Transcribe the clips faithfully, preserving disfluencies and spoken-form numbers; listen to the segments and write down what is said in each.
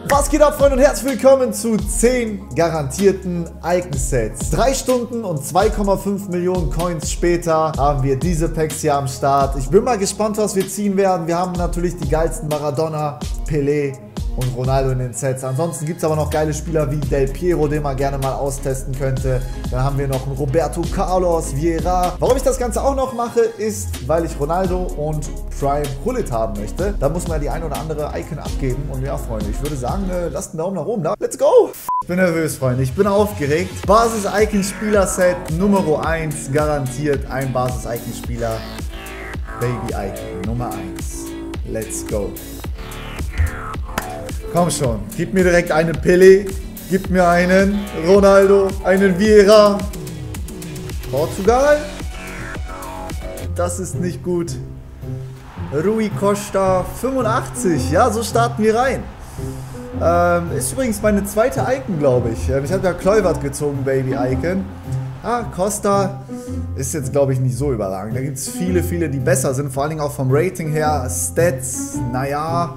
Was geht ab, Freunde, und herzlich willkommen zu zehn garantierten Icon-Sets. Drei Stunden und zwei Komma fünf Millionen Coins später haben wir diese Packs hier am Start. Ich bin mal gespannt, was wir ziehen werden. Wir haben natürlich die geilsten Maradona, Pelé und Ronaldo in den Sets. Ansonsten gibt es aber noch geile Spieler wie Del Piero, den man gerne mal austesten könnte. Dann haben wir noch einen Roberto Carlos, Vieira. Warum ich das Ganze auch noch mache, ist, weil ich Ronaldo und Prime Hullet haben möchte. Da muss man die ein oder andere Icon abgeben. Und ja, Freunde, ich würde sagen, äh, lasst einen Daumen nach oben da. Let's go! Ich bin nervös, Freunde. Ich bin aufgeregt. Basis-Icon-Spieler-Set Nummer eins. Garantiert ein Basis-Icon-Spieler. Baby Icon Nummer eins. Let's go. Komm schon, gib mir direkt einen Pelé, gib mir einen Ronaldo, einen Vieira. Portugal? Das ist nicht gut. Rui Costa fünfundachtzig, ja, so starten wir rein. Ähm, ist übrigens meine zweite Icon, glaube ich. Ich habe ja Kluivert gezogen, Baby Icon. Ah, Costa ist jetzt, glaube ich, nicht so überragend. Da gibt es viele, viele, die besser sind, vor allen Dingen auch vom Rating her. Stats, naja.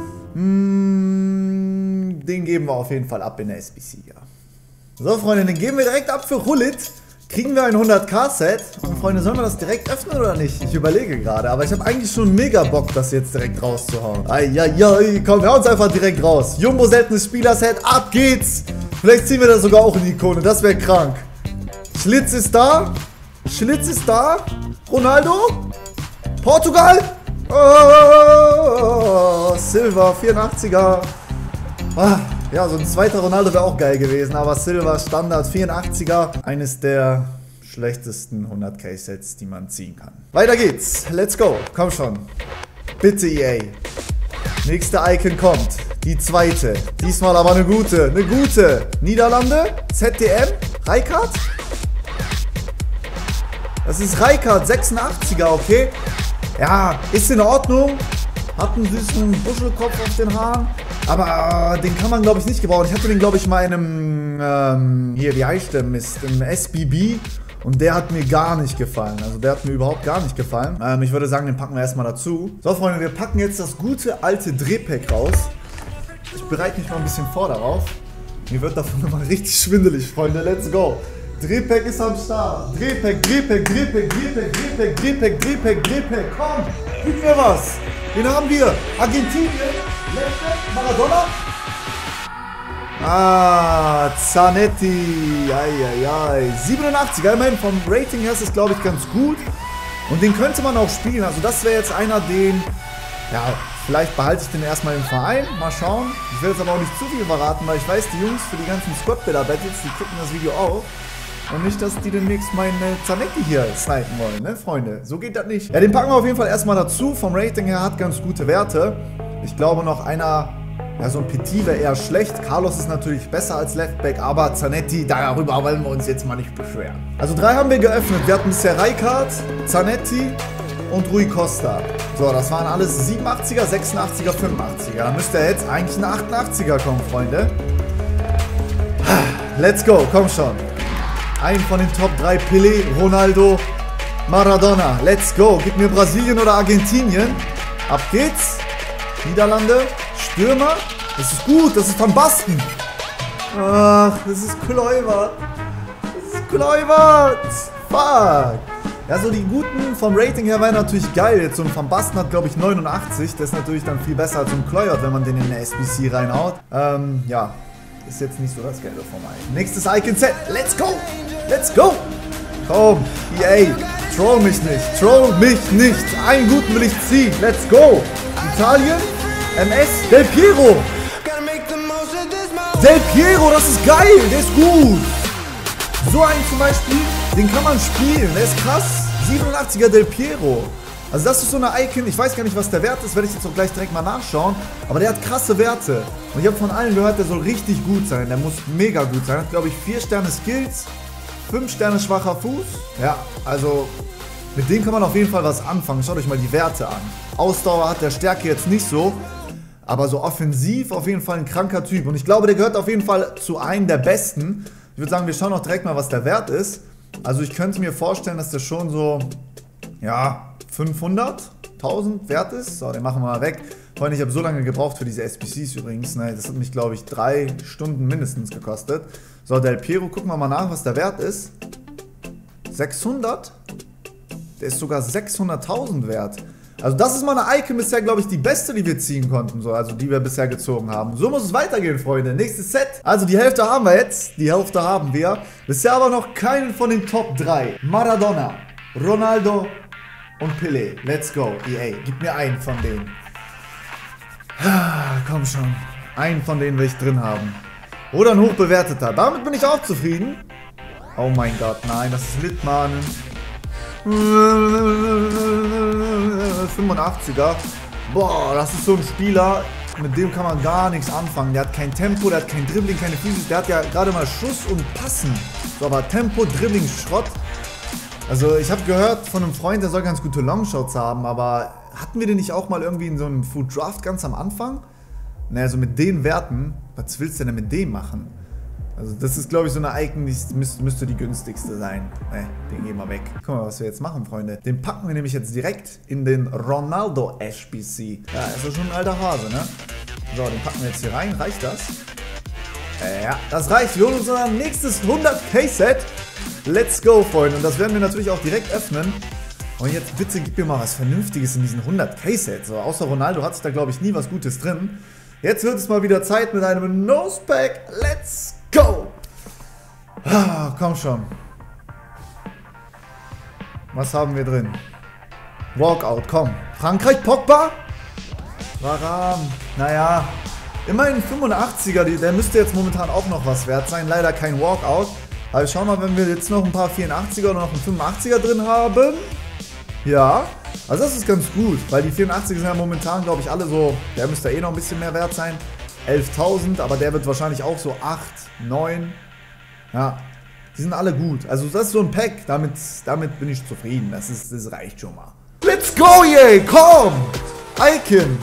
Mm, den geben wir auf jeden Fall ab in der S B C, ja. So, Freunde, den geben wir direkt ab für Hullet. Kriegen wir ein hundert K-Set. Und, Freunde, sollen wir das direkt öffnen oder nicht? Ich überlege gerade, aber ich habe eigentlich schon mega Bock, das jetzt direkt rauszuhauen. Eieiei, komm, wir hauen es einfach direkt raus. Jumbo seltenes Spieler-Set, ab geht's. Vielleicht ziehen wir das sogar auch in die Ikone, das wäre krank. Schlitz ist da. Schlitz ist da. Ronaldo. Portugal. Oh, Silva, vierundachtziger. Ah, ja, so ein zweiter Ronaldo wäre auch geil gewesen, aber Silva, Standard, vierundachtziger. Eines der schlechtesten hundert K-Sets, die man ziehen kann. Weiter geht's. Let's go. Komm schon. Bitte, E A. Nächste Icon kommt. Die zweite. Diesmal aber eine gute. Eine gute. Niederlande. Z D M. Rijkaard. Das ist Rijkaard, sechsundachtziger, okay. Ja, ist in Ordnung. Hat einen süßen Buschelkopf auf den Haaren. Aber äh, den kann man, glaube ich, nicht gebrauchen. Ich hatte den, glaube ich, mal in einem, ähm, hier, wie heißt der Mist, im S B B. Und der hat mir gar nicht gefallen. Also der hat mir überhaupt gar nicht gefallen. Ähm, ich würde sagen, den packen wir erstmal dazu. So, Freunde, wir packen jetzt das gute alte Drehpack raus. Ich bereite mich mal ein bisschen vor darauf. Mir wird davon immer richtig schwindelig, Freunde. Let's go. Drehpack ist am Start. Drehpack, Drehpack, Drehpack, Drehpack, Drehpack, Drehpack, Drehpack, Drehpack. Komm, gib mir was. Den haben wir. Argentinien. Maradona. Ah, Zanetti. Eieiei. siebenundachtziger. Immerhin vom Rating her ist es, glaube ich, ganz gut. Und den könnte man auch spielen. Also das wäre jetzt einer, den... Ja, vielleicht behalte ich den erstmal im Verein. Mal schauen. Ich will jetzt aber auch nicht zu viel verraten, weil ich weiß, die Jungs für die ganzen Squad-Builder-Battles, die gucken das Video auch. Und nicht, dass die demnächst meinen Zanetti hier snipen wollen, ne, Freunde? So geht das nicht. Ja, den packen wir auf jeden Fall erstmal dazu. Vom Rating her hat ganz gute Werte. Ich glaube noch einer, ja, so ein Petit wäre eher schlecht. Carlos ist natürlich besser als Leftback, aber Zanetti, darüber wollen wir uns jetzt mal nicht beschweren. Also drei haben wir geöffnet. Wir hatten bisher Rijkaard, Zanetti und Rui Costa. So, das waren alles siebenundachtziger, sechsundachtziger, fünfundachtziger. Da müsste jetzt eigentlich ein achtundachtziger kommen, Freunde. Let's go, komm schon. Ein von den Top drei, Pelé, Ronaldo, Maradona. Let's go. Gib mir Brasilien oder Argentinien. Ab geht's. Niederlande. Stürmer. Das ist gut. Das ist Van Basten. Ach, das ist Kluivert. Das ist Kluivert. Fuck. Ja, so die guten vom Rating her wären natürlich geil. Jetzt so ein Van Basten hat, glaube ich, neunundachtzig. Das ist natürlich dann viel besser als so ein Kluivert, wenn man den in der S B C reinhaut. Ähm, ja. Ist jetzt nicht so das Gelbe vom Icon. Nächstes Icon-Set. Let's go. Let's go. Komm, E A. Troll mich nicht. Troll mich nicht. Einen guten will ich ziehen. Let's go. Italien. M S. Del Piero. Del Piero, das ist geil. Der ist gut. So einen zum Beispiel, den kann man spielen. Der ist krass. siebenundachtziger Del Piero. Also das ist so eine Icon, ich weiß gar nicht, was der Wert ist, werde ich jetzt auch gleich direkt mal nachschauen. Aber der hat krasse Werte. Und ich habe von allen gehört, der soll richtig gut sein. Der muss mega gut sein. Hat, glaube ich, vier Sterne Skills, fünf Sterne schwacher Fuß. Ja, also mit dem kann man auf jeden Fall was anfangen. Schaut euch mal die Werte an. Ausdauer hat der Stärke jetzt nicht so. Aber so offensiv auf jeden Fall ein kranker Typ. Und ich glaube, der gehört auf jeden Fall zu einem der besten. Ich würde sagen, wir schauen auch direkt mal, was der Wert ist. Also ich könnte mir vorstellen, dass der schon so, ja, fünfhundert, tausend wert ist. So, den machen wir mal weg. Freunde, ich habe so lange gebraucht für diese S B Cs übrigens. Ne? Das hat mich, glaube ich, drei Stunden mindestens gekostet. So, Del Piero, gucken wir mal nach, was der Wert ist. sechshundert? Der ist sogar sechshunderttausend wert. Also das ist mal eine Icon bisher, glaube ich, die beste, die wir ziehen konnten. So, also die wir bisher gezogen haben. So muss es weitergehen, Freunde. Nächstes Set. Also die Hälfte haben wir jetzt. Die Hälfte haben wir. Bisher aber noch keinen von den Top drei. Maradona, Ronaldo und Pelé. Let's go, E A. Gib mir einen von denen. Ah, komm schon. Einen von denen will ich drin haben. Oder ein hochbewerteter. Damit bin ich auch zufrieden. Oh mein Gott, nein, das ist Litmanen. fünfundachtziger. Boah, das ist so ein Spieler, mit dem kann man gar nichts anfangen. Der hat kein Tempo, der hat kein Dribbling, keine Physis. Der hat ja gerade mal Schuss und Passen. So, aber Tempo, Dribbling, Schrott. Also ich habe gehört von einem Freund, der soll ganz gute Longshots haben, aber hatten wir den nicht auch mal irgendwie in so einem Food Draft ganz am Anfang? Naja, so mit den Werten, was willst du denn mit dem machen? Also das ist, glaube ich, so eine Icon, die müsste, müsste die günstigste sein. Ne, den gehen wir weg. Guck mal, was wir jetzt machen, Freunde. Den packen wir nämlich jetzt direkt in den Ronaldo S B C. Ja, ist ja schon ein alter Hase, ne? So, den packen wir jetzt hier rein. Reicht das? Ja, das reicht. Wir holen uns unser nächstes hundert K Set. Let's go, Freunde. Und das werden wir natürlich auch direkt öffnen. Und jetzt bitte gib mir mal was Vernünftiges in diesen hundert K Set. So, außer Ronaldo hat sich da, glaube ich, nie was Gutes drin. Jetzt wird es mal wieder Zeit mit einem Nosepack. Let's go! Ah, komm schon. Was haben wir drin? Walkout, komm. Frankreich, Pogba? Varane. Naja, immerhin fünfundachtziger. Der müsste jetzt momentan auch noch was wert sein. Leider kein Walkout. Aber schau mal, wenn wir jetzt noch ein paar vierundachtziger oder noch einen fünfundachtziger drin haben. Ja, also das ist ganz gut, weil die vierundachtziger sind ja momentan, glaube ich, alle so, der müsste eh noch ein bisschen mehr wert sein. elftausend, aber der wird wahrscheinlich auch so acht, neun. Ja, die sind alle gut. Also das ist so ein Pack, damit, damit bin ich zufrieden. Das, ist, das reicht schon mal. Let's go, yay, komm! Icon!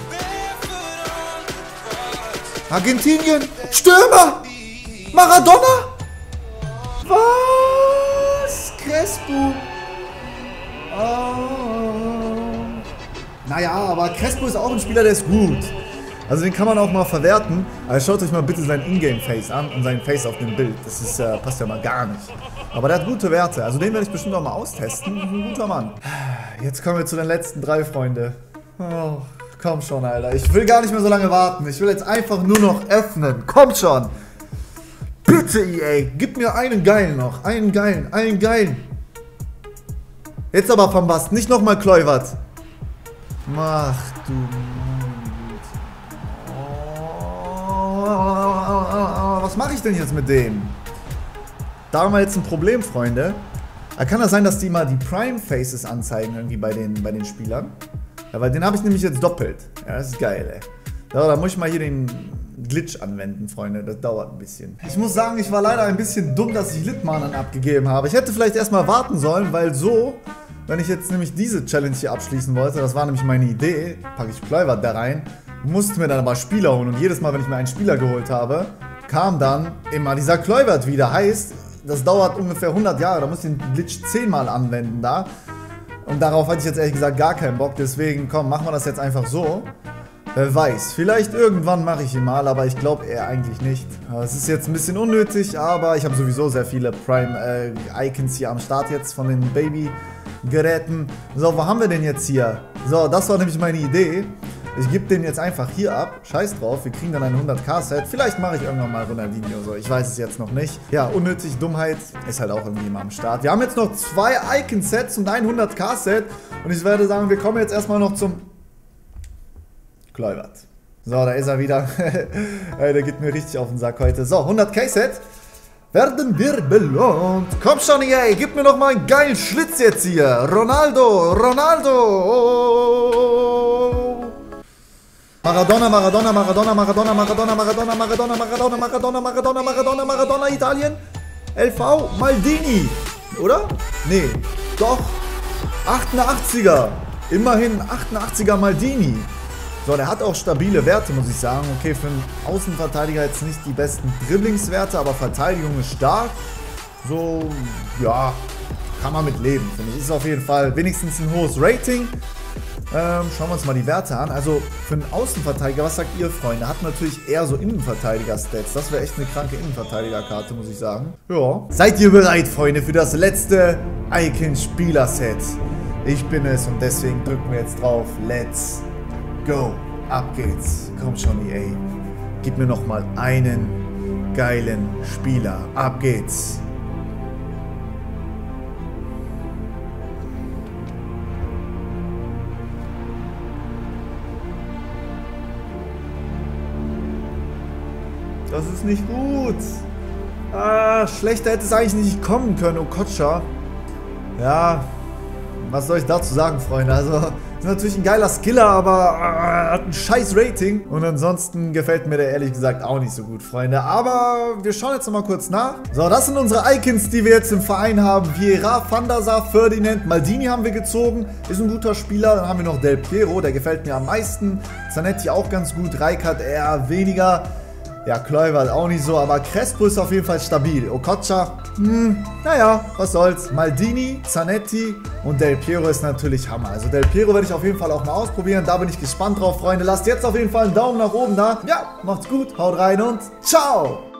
Argentinien! Stürmer! Maradona! Was? Crespo? Oh. Naja, aber Crespo ist auch ein Spieler, der ist gut. Also den kann man auch mal verwerten. Aber schaut euch mal bitte sein Ingame-Face an und sein Face auf dem Bild. Das ist, äh, passt ja mal gar nicht. Aber der hat gute Werte. Also den werde ich bestimmt auch mal austesten. Ein guter Mann. Jetzt kommen wir zu den letzten drei, Freunde. Oh, komm schon, Alter. Ich will gar nicht mehr so lange warten. Ich will jetzt einfach nur noch öffnen. Kommt schon. Bitte, E A. Gib mir einen geilen noch. Einen geilen. Einen geilen. Jetzt aber Van Basten, nicht nochmal Kluivert. Mach du. Oh, was mache ich denn jetzt mit dem? Da haben wir jetzt ein Problem, Freunde. Da kann das sein, dass die mal die Prime Faces anzeigen irgendwie bei den, bei den Spielern. Ja, weil den habe ich nämlich jetzt doppelt. Ja, das ist geil, ey. Ja, da muss ich mal hier den Glitch anwenden, Freunde. Das dauert ein bisschen. Ich muss sagen, ich war leider ein bisschen dumm, dass ich Litmanen abgegeben habe. Ich hätte vielleicht erstmal warten sollen, weil so... Wenn ich jetzt nämlich diese Challenge hier abschließen wollte, das war nämlich meine Idee, packe ich Kluivert da rein, musste mir dann aber Spieler holen und jedes Mal, wenn ich mir einen Spieler geholt habe, kam dann immer dieser Kluivert wieder. Heißt, das dauert ungefähr hundert Jahre, da muss ich den Glitch zehnmal anwenden da. Und darauf hatte ich jetzt ehrlich gesagt gar keinen Bock, deswegen komm, machen wir das jetzt einfach so. Wer weiß, vielleicht irgendwann mache ich ihn mal, aber ich glaube eher eigentlich nicht. Es ist jetzt ein bisschen unnötig, aber ich habe sowieso sehr viele Prime-Icons äh, hier am Start jetzt von den Baby-Geräten. So, wo haben wir denn jetzt hier? So, das war nämlich meine Idee. Ich gebe den jetzt einfach hier ab. Scheiß drauf, wir kriegen dann ein hundert K Set. Vielleicht mache ich irgendwann mal Ronaldinho oder so. Ich weiß es jetzt noch nicht. Ja, unnötig, Dummheit ist halt auch irgendwie immer am Start. Wir haben jetzt noch zwei Icon-Sets und ein hundert K Set. Und ich werde sagen, wir kommen jetzt erstmal noch zum... Kluivert. So, da ist er wieder. Ey, der geht mir richtig auf den Sack heute. So, hundert K Set. Werden wir belohnt. Komm schon, ey, gib mir noch mal einen geilen Schlitz jetzt hier. Ronaldo, Ronaldo. Oh. Maradona, Maradona, Maradona, Maradona, Maradona, Maradona, Maradona, Maradona, Maradona, Maradona, Maradona, Maradona, Italien. L V, Maldini. Oder? Nee, doch. achtundachtziger. Immerhin achtundachtziger Maldini. So, der hat auch stabile Werte, muss ich sagen. Okay, für einen Außenverteidiger jetzt nicht die besten Dribblingswerte, aber Verteidigung ist stark. So, ja, kann man mit leben, finde ich. Ist auf jeden Fall wenigstens ein hohes Rating. Ähm, schauen wir uns mal die Werte an. Also für einen Außenverteidiger, was sagt ihr, Freunde? Hat natürlich eher so Innenverteidiger-Stats. Das wäre echt eine kranke Innenverteidiger-Karte, muss ich sagen. Ja. Seid ihr bereit, Freunde, für das letzte Icon-Spieler-Set? Ich bin es und deswegen drücken wir jetzt drauf. Let's go. Ab geht's. Komm schon, E A. Gib mir noch mal einen geilen Spieler. Ab geht's. Das ist nicht gut. Ah, schlechter hätte es eigentlich nicht kommen können, Okocha. Ja, was soll ich dazu sagen, Freunde? Also, ist natürlich ein geiler Skiller, aber ah, hat ein scheiß Rating. Und ansonsten gefällt mir der ehrlich gesagt auch nicht so gut, Freunde. Aber wir schauen jetzt nochmal kurz nach. So, das sind unsere Icons, die wir jetzt im Verein haben. Vieira, Van der Sar, Ferdinand, Maldini haben wir gezogen. Ist ein guter Spieler. Dann haben wir noch Del Piero, der gefällt mir am meisten. Zanetti auch ganz gut. Rijkaard eher weniger. Ja, Kluivert auch nicht so, aber Crespo ist auf jeden Fall stabil. Okocha, hm, naja, was soll's. Maldini, Zanetti und Del Piero ist natürlich Hammer. Also Del Piero werde ich auf jeden Fall auch mal ausprobieren. Da bin ich gespannt drauf, Freunde. Lasst jetzt auf jeden Fall einen Daumen nach oben da. Ja, macht's gut, haut rein und ciao!